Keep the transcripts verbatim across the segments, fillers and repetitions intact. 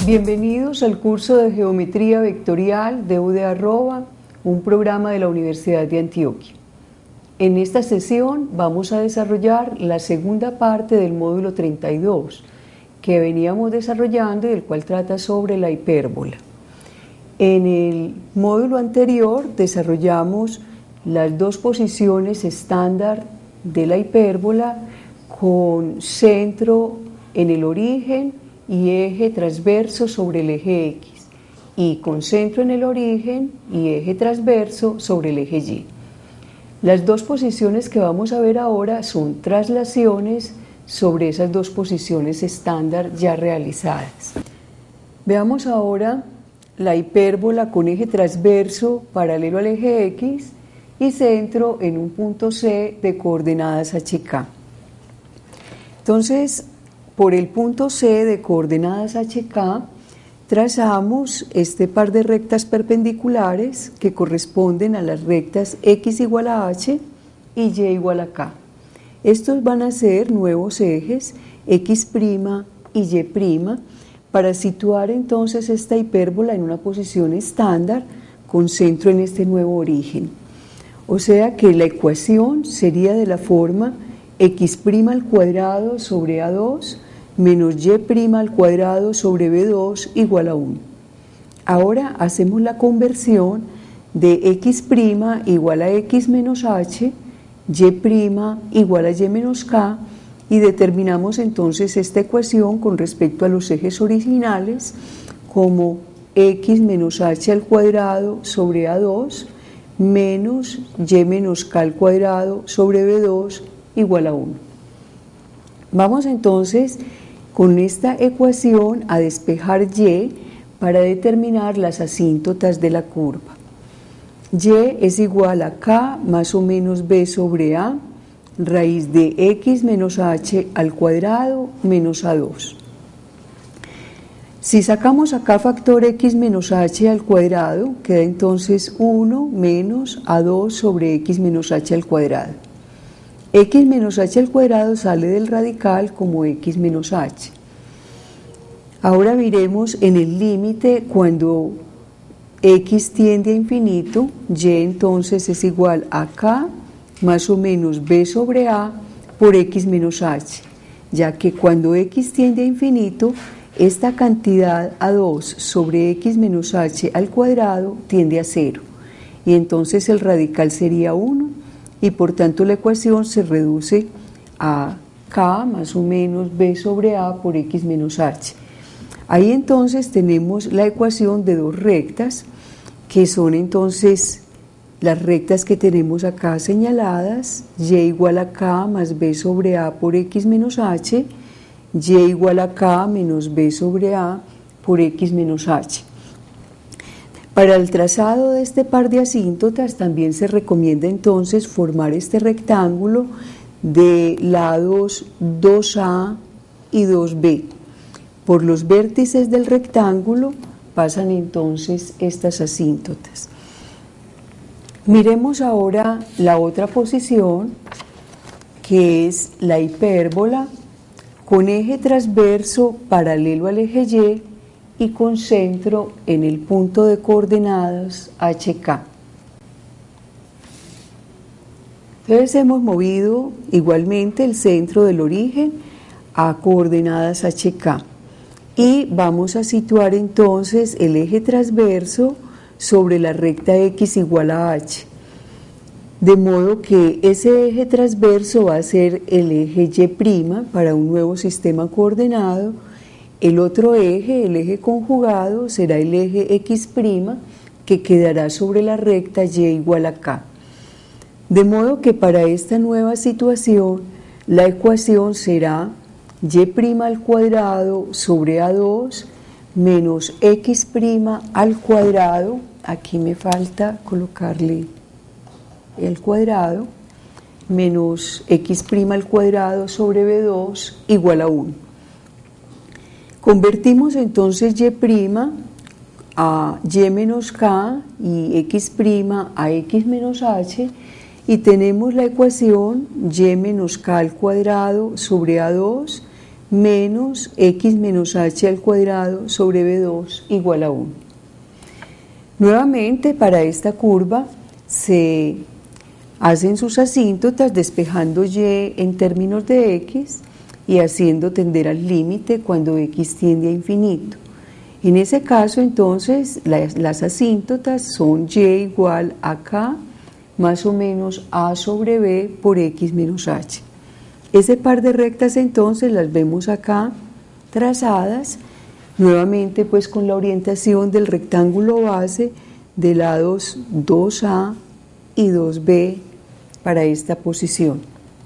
Bienvenidos al curso de Geometría Vectorial de U D A-ROBA, un programa de la Universidad de Antioquia. En esta sesión vamos a desarrollar la segunda parte del módulo treinta y dos, que veníamos desarrollando y el cual trata sobre la hipérbola. En el módulo anterior desarrollamos las dos posiciones estándar de la hipérbola con centro en el origen y eje transverso sobre el eje X, y con centro en el origen y eje transverso sobre el eje Y. Las dos posiciones que vamos a ver ahora son traslaciones sobre esas dos posiciones estándar ya realizadas. Veamos ahora la hipérbola con eje transverso paralelo al eje X y centro en un punto C de coordenadas H K. Entonces, por el punto C de coordenadas H K, trazamos este par de rectas perpendiculares que corresponden a las rectas X igual a H y Y igual a K. Estos van a ser nuevos ejes X' y Y' para situar entonces esta hipérbola en una posición estándar con centro en este nuevo origen. O sea que la ecuación sería de la forma X' al cuadrado sobre A dos menos Y' al cuadrado sobre B dos igual a uno. Ahora hacemos la conversión de X' igual a X menos H, Y' igual a Y menos K, y determinamos entonces esta ecuación con respecto a los ejes originales como X menos H al cuadrado sobre A dos menos Y menos K al cuadrado sobre B dos igual a uno. Vamos entonces con esta ecuación a despejar Y para determinar las asíntotas de la curva. Y es igual a K más o menos B sobre A, raíz de X menos H al cuadrado menos A dos. Si sacamos acá factor X menos H al cuadrado, queda entonces uno menos A dos sobre X menos H al cuadrado. X menos H al cuadrado sale del radical como X menos H. Ahora miremos en el límite cuando X tiende a infinito, Y entonces es igual a K más o menos B sobre A por X menos H, ya que cuando X tiende a infinito, esta cantidad A dos sobre X menos H al cuadrado tiende a cero, y entonces el radical sería uno, y por tanto la ecuación se reduce a K más o menos B sobre A por X menos H. Ahí entonces tenemos la ecuación de dos rectas, que son entonces las rectas que tenemos acá señaladas, Y igual a K más B sobre A por X menos H, Y igual a K menos B sobre A por X menos H. Para el trazado de este par de asíntotas también se recomienda entonces formar este rectángulo de lados dos A y dos B. Por los vértices del rectángulo pasan entonces estas asíntotas. Miremos ahora la otra posición, que es la hipérbola con eje transverso paralelo al eje Y y con centro en el punto de coordenadas H K. Entonces hemos movido igualmente el centro del origen a coordenadas H K y vamos a situar entonces el eje transverso sobre la recta X igual a H, de modo que ese eje transverso va a ser el eje Y' para un nuevo sistema coordenado. El otro eje, el eje conjugado, será el eje X', que quedará sobre la recta Y igual a K. De modo que para esta nueva situación, la ecuación será Y' al cuadrado sobre A dos menos X' al cuadrado, aquí me falta colocarle el cuadrado, menos X' al cuadrado sobre B dos igual a uno. Convertimos entonces Y' a Y menos K y X' a X menos H y tenemos la ecuación Y menos K al cuadrado sobre A dos menos x menos h al cuadrado sobre b dos igual a uno. Nuevamente, para esta curva se hacen sus asíntotas despejando y en términos de x y haciendo tender al límite cuando x tiende a infinito. En ese caso, entonces, las, las asíntotas son y igual a k más o menos a sobre b por x menos h. Ese par de rectas, entonces, las vemos acá trazadas, nuevamente pues con la orientación del rectángulo base de lados dos a y dos b para esta posición.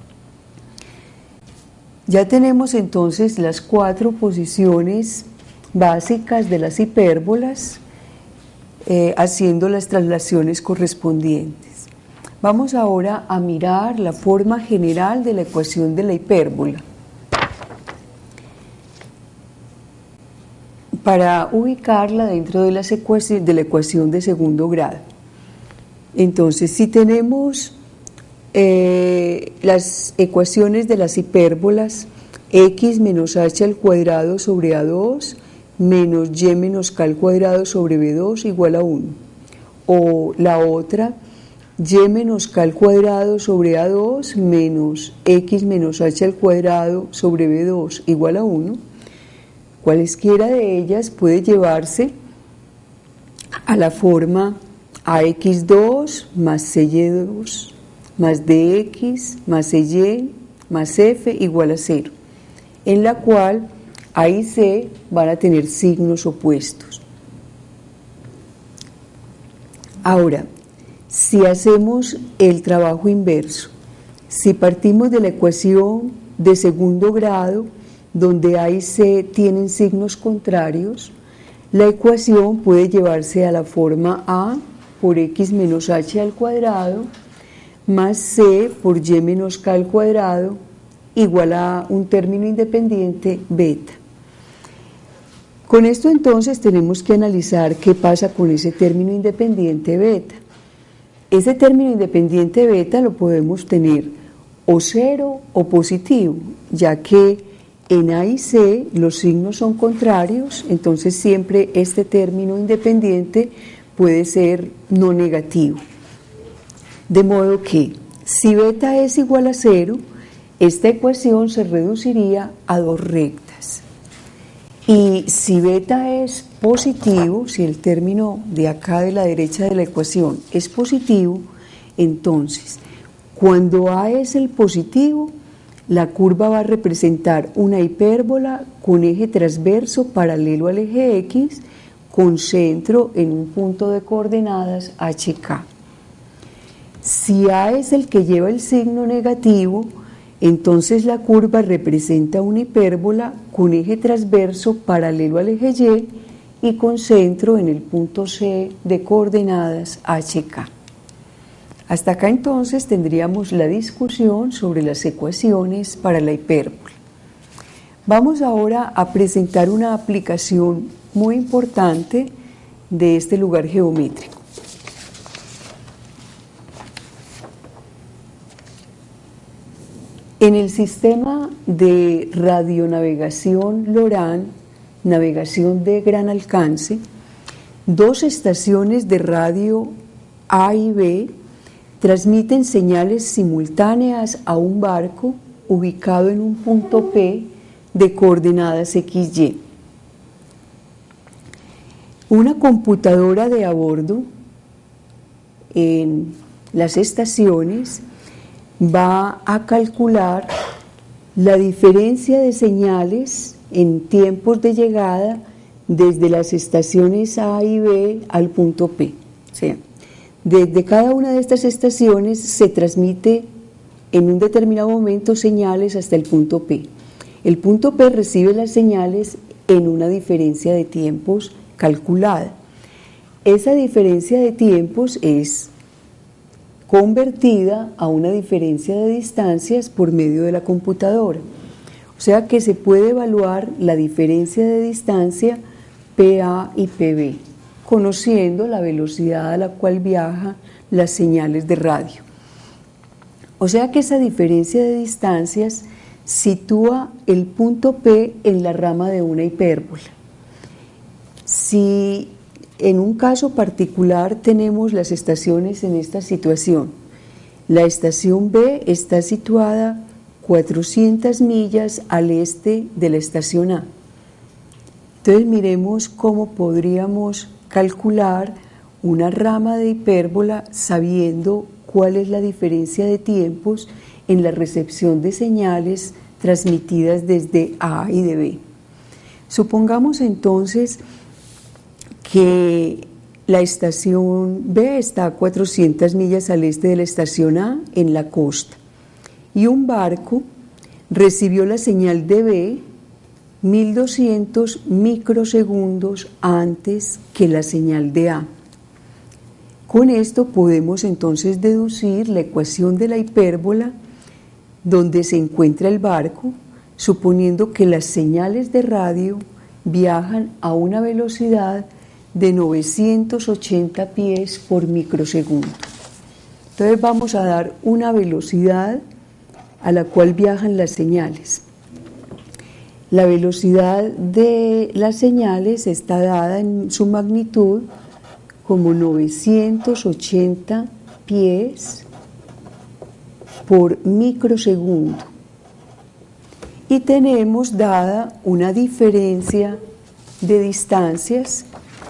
Ya tenemos entonces las cuatro posiciones básicas de las hipérbolas, eh, haciendo las traslaciones correspondientes. Vamos ahora a mirar la forma general de la ecuación de la hipérbola. Para ubicarla dentro de, las ecuaci- de la ecuación de segundo grado. Entonces, si tenemos eh, las ecuaciones de las hipérbolas x menos h al cuadrado sobre a dos menos y menos k al cuadrado sobre b dos igual a uno, o la otra, y menos k al cuadrado sobre a dos menos x menos h al cuadrado sobre b dos igual a uno, cualesquiera de ellas puede llevarse a la forma a x dos más cy dos más dx más cy más f igual a cero, en la cual a y c van a tener signos opuestos. Ahora, si hacemos el trabajo inverso, si partimos de la ecuación de segundo grado, donde a y c tienen signos contrarios, la ecuación puede llevarse a la forma a por x menos h al cuadrado más c por y menos k al cuadrado igual a un término independiente beta. Con esto entonces tenemos que analizar qué pasa con ese término independiente beta. Ese término independiente beta lo podemos tener o cero o positivo, ya que en a y c los signos son contrarios, entonces siempre este término independiente puede ser no negativo. De modo que si beta es igual a cero, esta ecuación se reduciría a dos rectas. Y si beta es positivo, si el término de acá de la derecha de la ecuación es positivo, entonces cuando a es el positivo, la curva va a representar una hipérbola con eje transverso paralelo al eje x, con centro en un punto de coordenadas hk. Si a es el que lleva el signo negativo, entonces la curva representa una hipérbola con eje transverso paralelo al eje y y con centro en el punto C de coordenadas hk. Hasta acá entonces tendríamos la discusión sobre las ecuaciones para la hipérbola. Vamos ahora a presentar una aplicación muy importante de este lugar geométrico. En el sistema de radionavegación LORAN, navegación de gran alcance, dos estaciones de radio A y B transmiten señales simultáneas a un barco ubicado en un punto P de coordenadas equis y. Una computadora de a bordo en las estaciones va a calcular la diferencia de señales en tiempos de llegada desde las estaciones A y B al punto P. O sea, desde cada una de estas estaciones se transmite en un determinado momento señales hasta el punto P. El punto P recibe las señales en una diferencia de tiempos calculada. Esa diferencia de tiempos es convertida a una diferencia de distancias por medio de la computadora. O sea que se puede evaluar la diferencia de distancia P A y P B, conociendo la velocidad a la cual viajan las señales de radio. O sea que esa diferencia de distancias sitúa el punto P en la rama de una hipérbola. Si en un caso particular tenemos las estaciones en esta situación, la estación B está situada cuatrocientas millas al este de la estación A. Entonces miremos cómo podríamos calcular una rama de hipérbola sabiendo cuál es la diferencia de tiempos en la recepción de señales transmitidas desde A y de B. Supongamos entonces que la estación B está a cuatrocientas millas al este de la estación A en la costa y un barco recibió la señal de B mil doscientos microsegundos antes que la señal de A. Con esto podemos entonces deducir la ecuación de la hipérbola donde se encuentra el barco, suponiendo que las señales de radio viajan a una velocidad de novecientos ochenta pies por microsegundo. Entonces vamos a dar una velocidad a la cual viajan las señales. La velocidad de las señales está dada en su magnitud como novecientos ochenta pies por microsegundo. Y tenemos dada una diferencia de distancias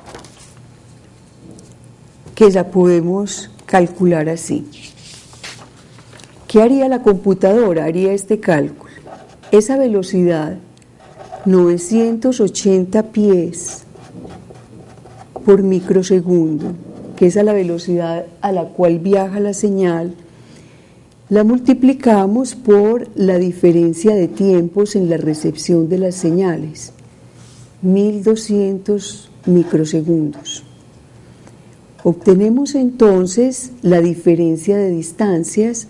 que la podemos calcular así. ¿Qué haría la computadora? Haría este cálculo. Esa velocidad, novecientos ochenta pies por microsegundo, que es a la velocidad a la cual viaja la señal, la multiplicamos por la diferencia de tiempos en la recepción de las señales, mil doscientos microsegundos. Obtenemos entonces la diferencia de distancias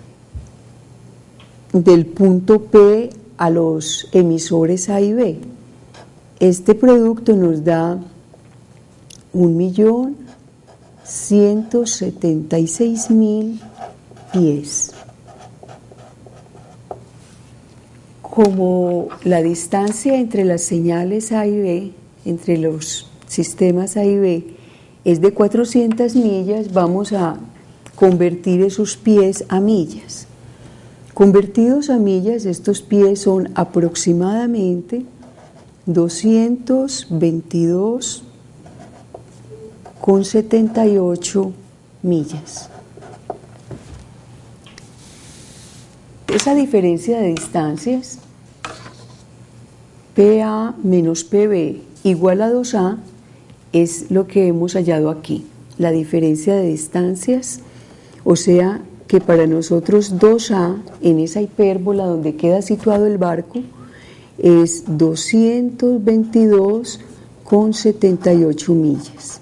del punto P a los emisores A y B. Este producto nos da un millón ciento setenta y seis mil pies. Como la distancia entre las señales A y B, entre los sistemas A y B, es de cuatrocientas millas, vamos a convertir esos pies a millas. Convertidos a millas, estos pies son aproximadamente doscientos veintidós coma setenta y ocho millas. Esa diferencia de distancias, P A menos P B igual a dos A, es lo que hemos hallado aquí, la diferencia de distancias, o sea que para nosotros dos A en esa hipérbola donde queda situado el barco es doscientos veintidós coma setenta y ocho millas.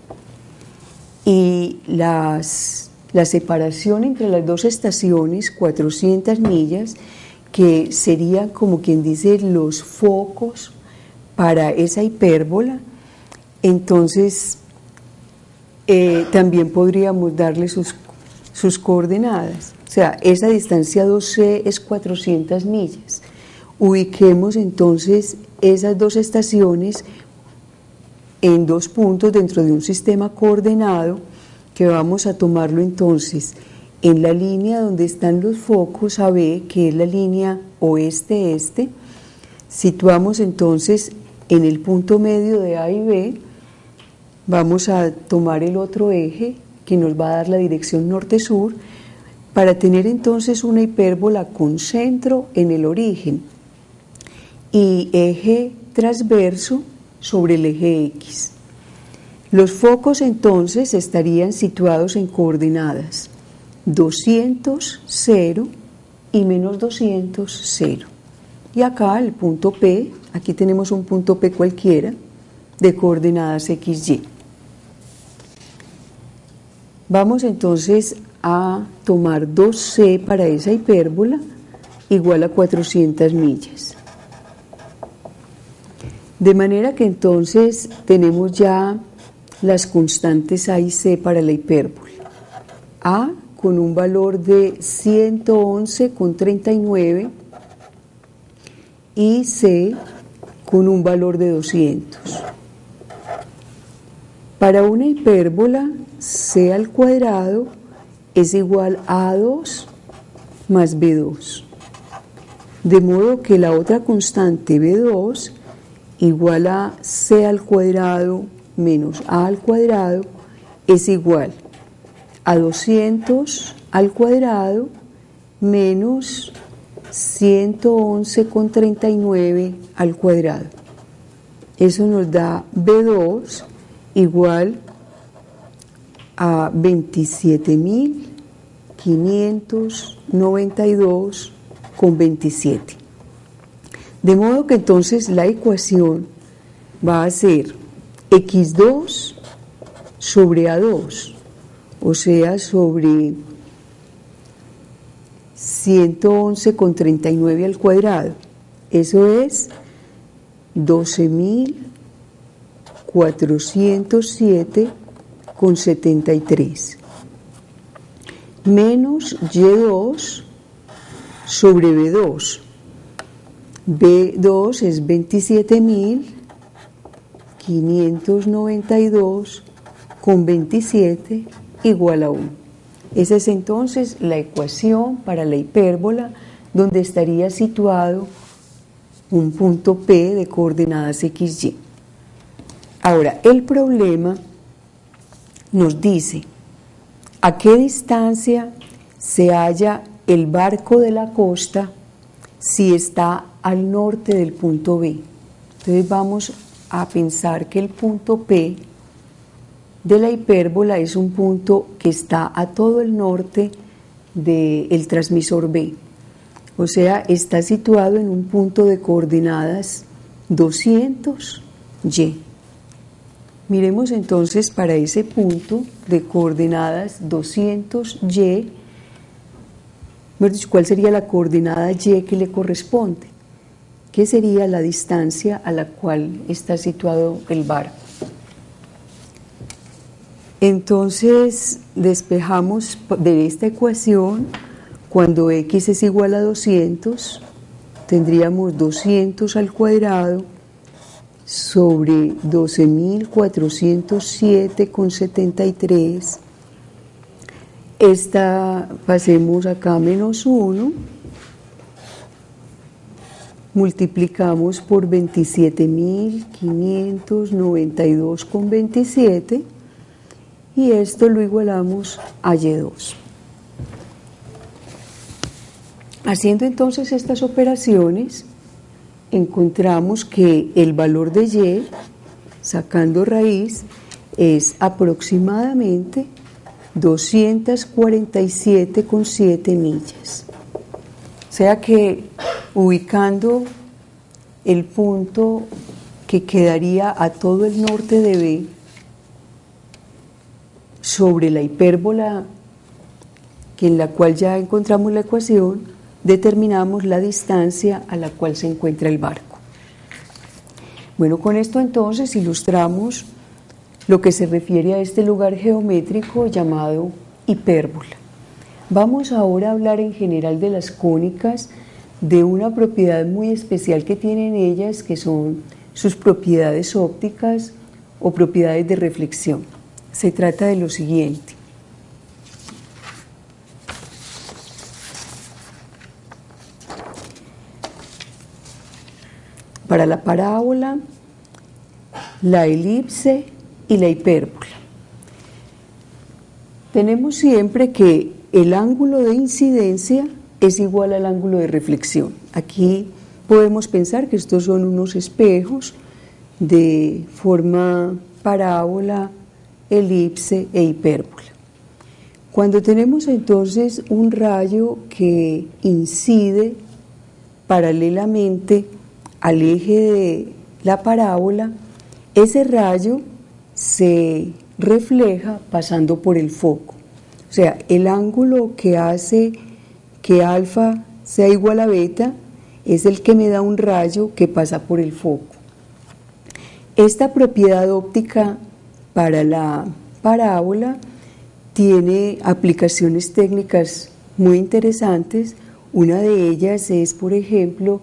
Y las, la separación entre las dos estaciones, cuatrocientas millas, que serían como quien dice los focos para esa hipérbola, entonces eh, también podríamos darle sus, sus coordenadas. O sea, esa distancia dos C es cuatrocientas millas. Ubiquemos entonces esas dos estaciones en dos puntos dentro de un sistema coordenado que vamos a tomarlo entonces en la línea donde están los focos A B, que es la línea oeste-este. Situamos entonces en el punto medio de A y B. Vamos a tomar el otro eje que nos va a dar la dirección norte-sur para tener entonces una hipérbola con centro en el origen y eje transverso sobre el eje X. Los focos entonces estarían situados en coordenadas doscientos, cero y menos doscientos, cero. Y acá el punto P, aquí tenemos un punto P cualquiera de coordenadas X Y. Vamos entonces a tomar dos C para esa hipérbola igual a cuatrocientas millas. De manera que entonces tenemos ya las constantes A y C para la hipérbola. A con un valor de ciento once coma treinta y nueve y C con un valor de doscientos. Para una hipérbola, C al cuadrado es igual a A dos más B dos. De modo que la otra constante B dos igual a C al cuadrado menos A al cuadrado es igual a doscientos al cuadrado menos ciento once coma treinta y nueve al cuadrado. Eso nos da B dos igual a veintisiete mil quinientos noventa y dos con veintisiete. De modo que entonces la ecuación va a ser equis dos sobre A dos, o sea, sobre ciento once coma treinta y nueve al cuadrado. Eso es doce mil cuatrocientos siete coma setenta y tres. Menos Y dos sobre B dos. B dos es veintisiete mil quinientos noventa y dos con veintisiete igual a uno. Esa es entonces la ecuación para la hipérbola donde estaría situado un punto P de coordenadas equis y. Ahora, el problema nos dice a qué distancia se halla el barco de la costa si está al norte del punto B. Entonces vamos a pensar que el punto P de la hipérbola es un punto que está a todo el norte del transmisor B. O sea, está situado en un punto de coordenadas doscientos y. Miremos entonces para ese punto de coordenadas doscientos y, ¿cuál sería la coordenada y que le corresponde? ¿Qué sería la distancia a la cual está situado el barco? Entonces, despejamos de esta ecuación, cuando x es igual a doscientos, tendríamos doscientos al cuadrado sobre doce mil cuatrocientos siete coma setenta y tres. Esta, pasemos acá menos uno, multiplicamos por veintisiete mil quinientos noventa y dos coma veintisiete y esto lo igualamos a Y dos. Haciendo entonces estas operaciones, encontramos que el valor de Y, sacando raíz, es aproximadamente doscientos cuarenta y siete coma siete millas. O sea que ubicando el punto que quedaría a todo el norte de B sobre la hipérbola que en la cual ya encontramos la ecuación, determinamos la distancia a la cual se encuentra el barco. Bueno, con esto entonces ilustramos lo que se refiere a este lugar geométrico llamado hipérbola. Vamos ahora a hablar en general de las cónicas, de una propiedad muy especial que tienen ellas, que son sus propiedades ópticas o propiedades de reflexión. Se trata de lo siguiente. Para la parábola, la elipse y la hipérbola, tenemos siempre que el ángulo de incidencia es igual al ángulo de reflexión. Aquí podemos pensar que estos son unos espejos de forma parábola, elipse e hipérbola. Cuando tenemos entonces un rayo que incide paralelamente al eje de la parábola, ese rayo se refleja pasando por el foco. O sea, el ángulo que hace que alfa sea igual a beta es el que me da un rayo que pasa por el foco. Esta propiedad óptica para la parábola tiene aplicaciones técnicas muy interesantes. Una de ellas es, por ejemplo,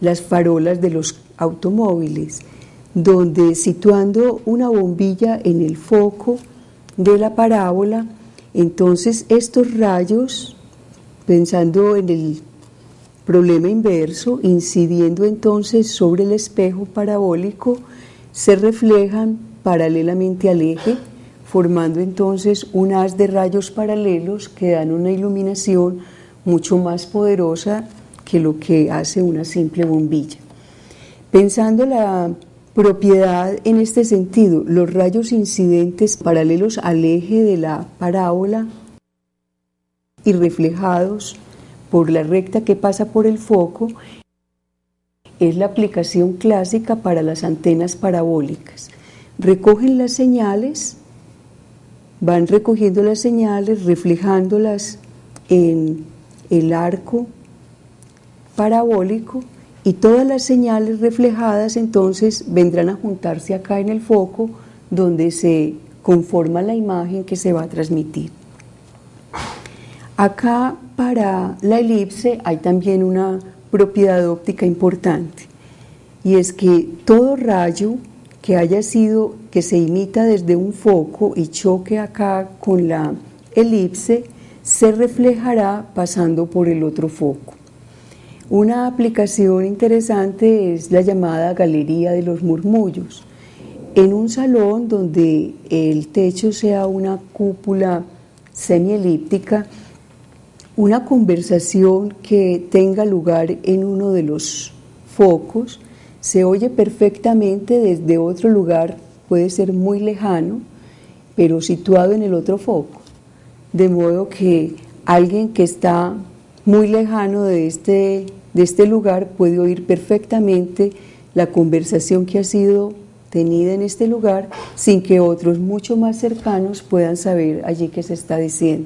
las farolas de los automóviles, donde situando una bombilla en el foco de la parábola, entonces estos rayos, pensando en el problema inverso, incidiendo entonces sobre el espejo parabólico, se reflejan paralelamente al eje, formando entonces un haz de rayos paralelos que dan una iluminación mucho más poderosa que lo que hace una simple bombilla. Pensando la propiedad en este sentido, los rayos incidentes paralelos al eje de la parábola y reflejados por la recta que pasa por el foco es la aplicación clásica para las antenas parabólicas. Recogen las señales, van recogiendo las señales, reflejándolas en el arco parabólico, y todas las señales reflejadas entonces vendrán a juntarse acá en el foco, donde se conforma la imagen que se va a transmitir. Acá para la elipse hay también una propiedad óptica importante, y es que todo rayo que haya sido, que se imita desde un foco y choque acá con la elipse, se reflejará pasando por el otro foco. Una aplicación interesante es la llamada galería de los murmullos. En un salón donde el techo sea una cúpula semielíptica, una conversación que tenga lugar en uno de los focos se oye perfectamente desde otro lugar, puede ser muy lejano, pero situado en el otro foco. De modo que alguien que está muy lejano de este, de este lugar puede oír perfectamente la conversación que ha sido tenida en este lugar sin que otros mucho más cercanos puedan saber allí qué se está diciendo.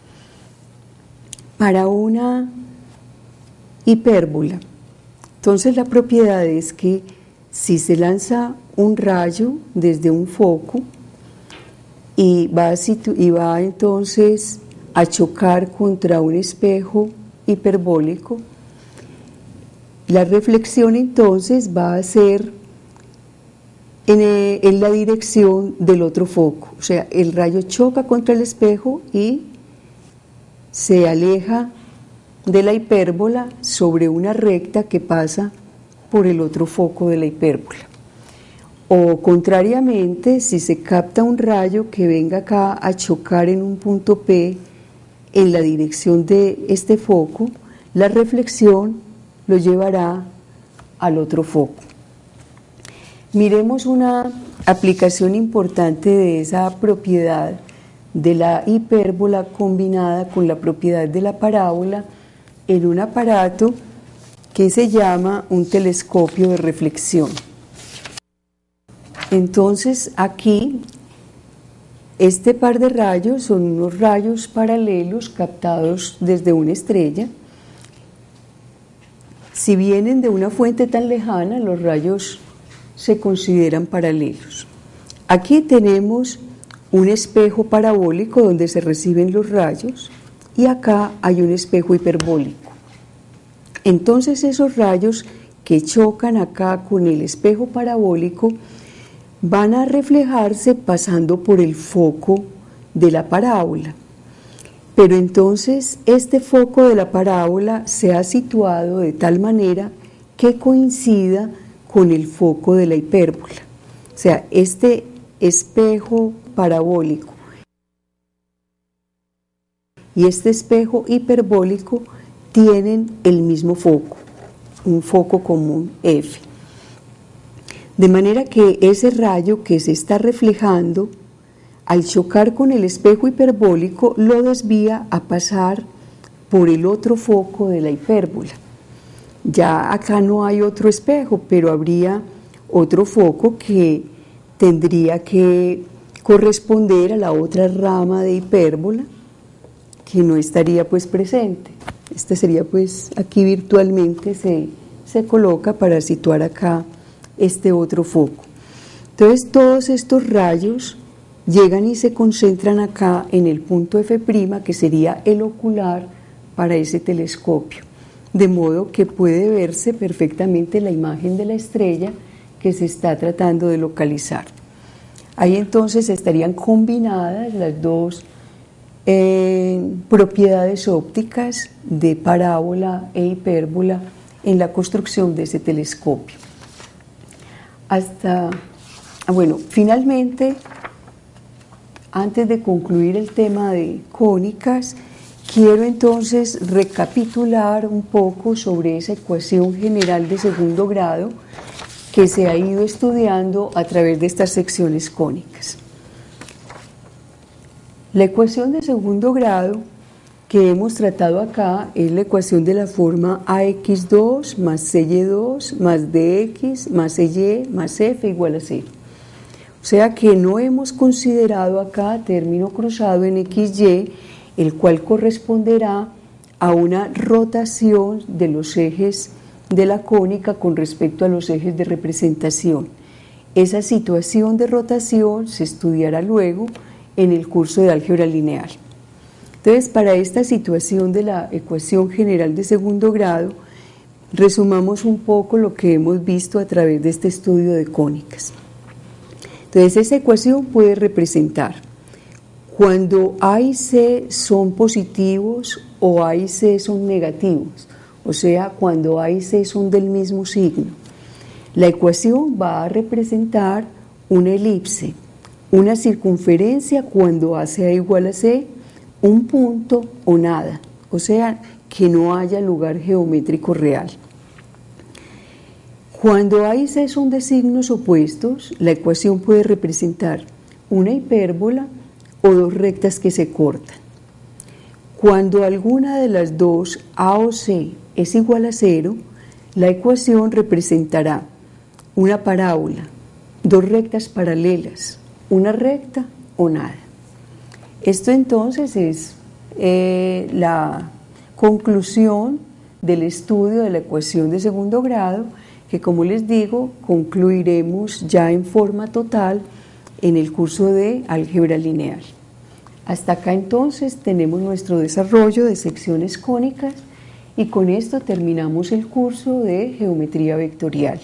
Para una hipérbola, entonces la propiedad es que si se lanza un rayo desde un foco y va, a situ- y va entonces a chocar contra un espejo hiperbólico, la reflexión entonces va a ser en, eh, en la dirección del otro foco. O sea, el rayo choca contra el espejo y se aleja de la hipérbola sobre una recta que pasa por el otro foco de la hipérbola. O contrariamente, si se capta un rayo que venga acá a chocar en un punto P en la dirección de este foco, la reflexión lo llevará al otro foco. Miremos una aplicación importante de esa propiedad de la hipérbola combinada con la propiedad de la parábola en un aparato que se llama un telescopio de reflexión. Entonces aquí este par de rayos son unos rayos paralelos captados desde una estrella. Si vienen de una fuente tan lejana, los rayos se consideran paralelos. Aquí tenemos un espejo parabólico donde se reciben los rayos y acá hay un espejo hiperbólico. Entonces esos rayos que chocan acá con el espejo parabólico van a reflejarse pasando por el foco de la parábola. Pero entonces este foco de la parábola se ha situado de tal manera que coincida con el foco de la hipérbola. O sea, este espejo parabólico y este espejo hiperbólico tienen el mismo foco, un foco común F. De manera que ese rayo que se está reflejando, al chocar con el espejo hiperbólico, lo desvía a pasar por el otro foco de la hipérbola. Ya acá no hay otro espejo, pero habría otro foco que tendría que corresponder a la otra rama de hipérbola que no estaría pues presente. Este sería pues aquí virtualmente se, se coloca para situar acá este otro foco. Entonces todos estos rayos llegan y se concentran acá en el punto F', que sería el ocular para ese telescopio. de modo que puede verse perfectamente la imagen de la estrella que se está tratando de localizar. Ahí entonces estarían combinadas las dos eh, propiedades ópticas de parábola e hipérbola en la construcción de ese telescopio. Hasta, bueno, finalmente, antes de concluir el tema de cónicas, quiero entonces recapitular un poco sobre esa ecuación general de segundo grado que se ha ido estudiando a través de estas secciones cónicas. La ecuación de segundo grado que hemos tratado acá es la ecuación de la forma a equis dos más ce ye dos más de equis más ce ye más efe igual a cero. O sea que no hemos considerado acá término cruzado en equis ye, el cual corresponderá a una rotación de los ejes de la cónica con respecto a los ejes de representación. Esa situación de rotación se estudiará luego en el curso de álgebra lineal. Entonces, para esta situación de la ecuación general de segundo grado, resumamos un poco lo que hemos visto a través de este estudio de cónicas. Entonces, esa ecuación puede representar cuando A y C son positivos o A y C son negativos, o sea, cuando A y C son del mismo signo. La ecuación va a representar una elipse, una circunferencia cuando A sea igual a C, un punto o nada, o sea, que no haya lugar geométrico real. Cuando A y C son de signos opuestos, la ecuación puede representar una hipérbola o dos rectas que se cortan. Cuando alguna de las dos, A o C, es igual a cero, la ecuación representará una parábola, dos rectas paralelas, una recta o nada. Esto entonces es eh, la conclusión del estudio de la ecuación de segundo grado, que, como les digo, concluiremos ya en forma total en el curso de álgebra lineal. Hasta acá entonces tenemos nuestro desarrollo de secciones cónicas y con esto terminamos el curso de geometría vectorial.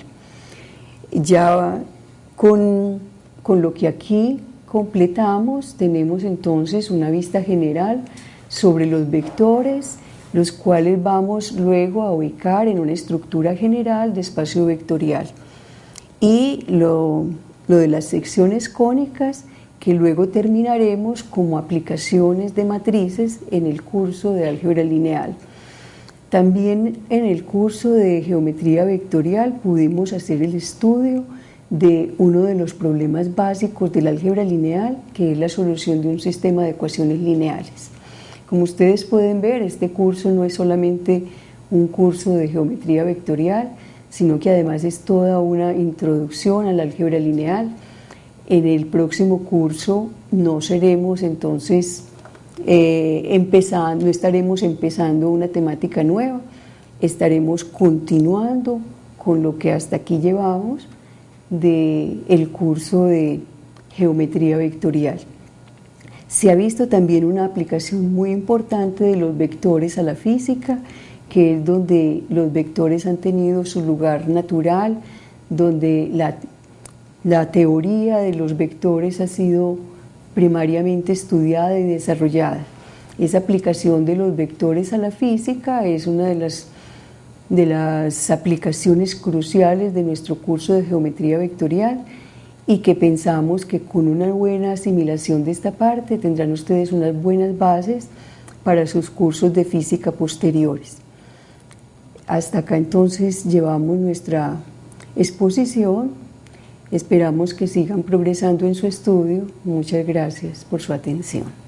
Ya con, con lo que aquí completamos, tenemos entonces una vista general sobre los vectores, los cuales vamos luego a ubicar en una estructura general de espacio vectorial. Y lo, lo de las secciones cónicas, que luego terminaremos como aplicaciones de matrices en el curso de álgebra lineal. También en el curso de geometría vectorial pudimos hacer el estudio de uno de los problemas básicos del álgebra lineal, que es la solución de un sistema de ecuaciones lineales. Como ustedes pueden ver, este curso no es solamente un curso de geometría vectorial, sino que además es toda una introducción al álgebra lineal. En el próximo curso no seremos entonces eh, empezando, no estaremos empezando una temática nueva, estaremos continuando con lo que hasta aquí llevamos del curso de geometría vectorial. Se ha visto también una aplicación muy importante de los vectores a la física, que es donde los vectores han tenido su lugar natural, donde la, la teoría de los vectores ha sido primariamente estudiada y desarrollada. Esa aplicación de los vectores a la física es una de las de las aplicaciones cruciales de nuestro curso de geometría vectorial y que pensamos que con una buena asimilación de esta parte tendrán ustedes unas buenas bases para sus cursos de física posteriores. Hasta acá entonces llevamos nuestra exposición, esperamos que sigan progresando en su estudio. Muchas gracias por su atención.